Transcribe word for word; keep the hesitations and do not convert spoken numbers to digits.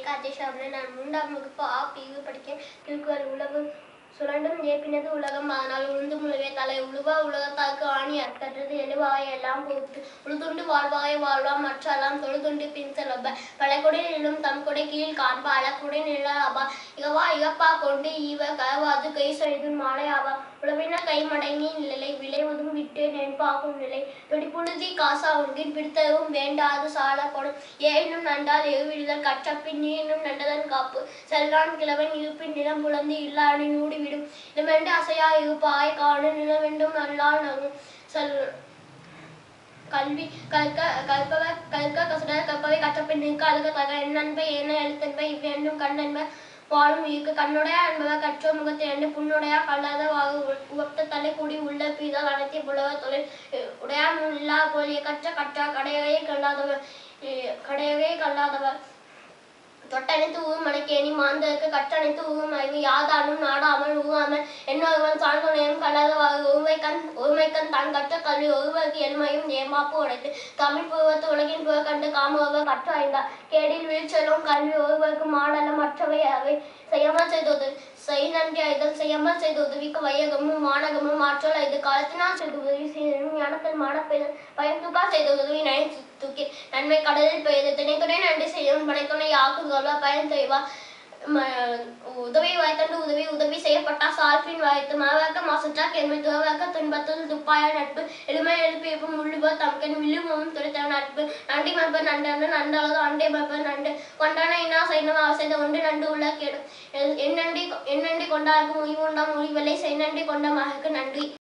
கார்த்திஷ் அவர்கள் நான் மூன்றாம் வகுப்பு ஆ பிரிவு படிக்கிறேன். திருக்குறள் உலகம் சுரண்டும் ஏப்பினது உலகம் ஆனால் உழுந்து முழுவே தலை உழுவா உலகத்தாக்கு ஆணி அற்றது எழுவாய் எல்லாம் போத்து உழுதுண்டு வாழ்வாய் வாழ்வாம் மற்றெல்லாம் தொழுதுண்டு பின் செலப்ப பழக்குடை நிலும் தம் கொடை கீழ் காண்பா அழக்குடை நிழலாபா இகவா இகப்பா கொண்டு ஈவ கவாது கை செய்தும் மாலை ஆவா உழவின கை மடங்கி நிலை விளைவதும் விட்டு நென்பாகும் நிலை வெடிப்புழுதி காசா ஒன்றின் பிடித்தவும் வேண்டாது சால கொடும் ஏனும் நண்டால் எவ்விடுதல் கற்றப்பின் நீனும் நண்டதன் காப்பு செல்லான் கிழவன் இருப்பின் நிலம் புலந்து இல்லானி நூடி இடமென்று அசையா இருப்பாய் காண நிலவெண்டும் நல்லால் நகும் செல் கல்வி கற்க கற்பவர் கற்க கசடர் கற்பவை கற்றப்பின் நிற்க அழுக தக எண்ணன்பை ஏன எழுத்தன்பை இவ்வேண்டும் கண்ணன்ப வாழும் இருக்கு கண்ணுடைய அன்பவர் கற்றோ முகத்தை எண்ணு புண்ணுடையா கல்லாத வாகு உவப்த தலை கூடி உள்ள பீதால் அனைத்திய புலவ தொழில் உடையான் இல்லா போலிய கற்ற கற்றா கடையகையை கல்லாதவர் கடையகையை கல்லாதவர் தொட்டனைத்து ஊரும் மலைக்கேணி மாந்தருக்கு கற்றனைத்து ஊரும் அறிவு யாதானும் நாடாமல் ஊகாமல் என்னொருவன் சான்றோனையும் கல்லாதவாறு ஒருமைக்கண் ஒருமைக்கண் தான் கற்ற கல்வி ஒருவருக்கு எளிமையும் ஏமாப்பு உடைத்து தமிழ் பூர்வத்து உலகின் புற கண்டு காமுகவர் கற்று ஐந்தார் கேடில் வீழ்ச்சலும் கல்வி ஒருவருக்கு மாடலம் மற்றவை அவை செய்யாமல் செய்தது செய் நன்றி ஐதல் செய்யாமல் செய்து உதவிக்கு வையகமும் வானகமும் ஆற்றல் ஐந்து காலத்தினால் செய்து உதவி செய்யும் ஞானத்தில் மாடப்பெயர் பயன் தூக்கா செய்த உதவி நயன் தூக்கி நன்மை கடலில் பெய்து திணைத்துறை நன்றி செய்யும் படைத்துணை ஆக்குதல்வா பயன் செய்வா உதவி வாய்த்தண்டு உதவி உதவி செய்யப்பட்டா சால்பின் வாய்த்து மாவாக்க மாசற்றா கேள்வி துறவாக்க துன்பத்தில் துப்பாய நட்பு எளிமை எழுப்பியப்பும் உள்ளுவர் தமக்கன் வில்லுமும் துடைத்தவன் நட்பு நன்றி மற்பர் நண்டன்று நண்டளது அண்டை மற்பர் நண்டு கொண்டான இனா சைனம் அவசைத ஒன்று நண்டு உள்ள கேடும் எண்ணண்டி எண்ணண்டி கொண்டாருக்கு முடிவு உண்டாம் முடிவலை செய்நன்றி கொண்ட மகக்கு நன்றி.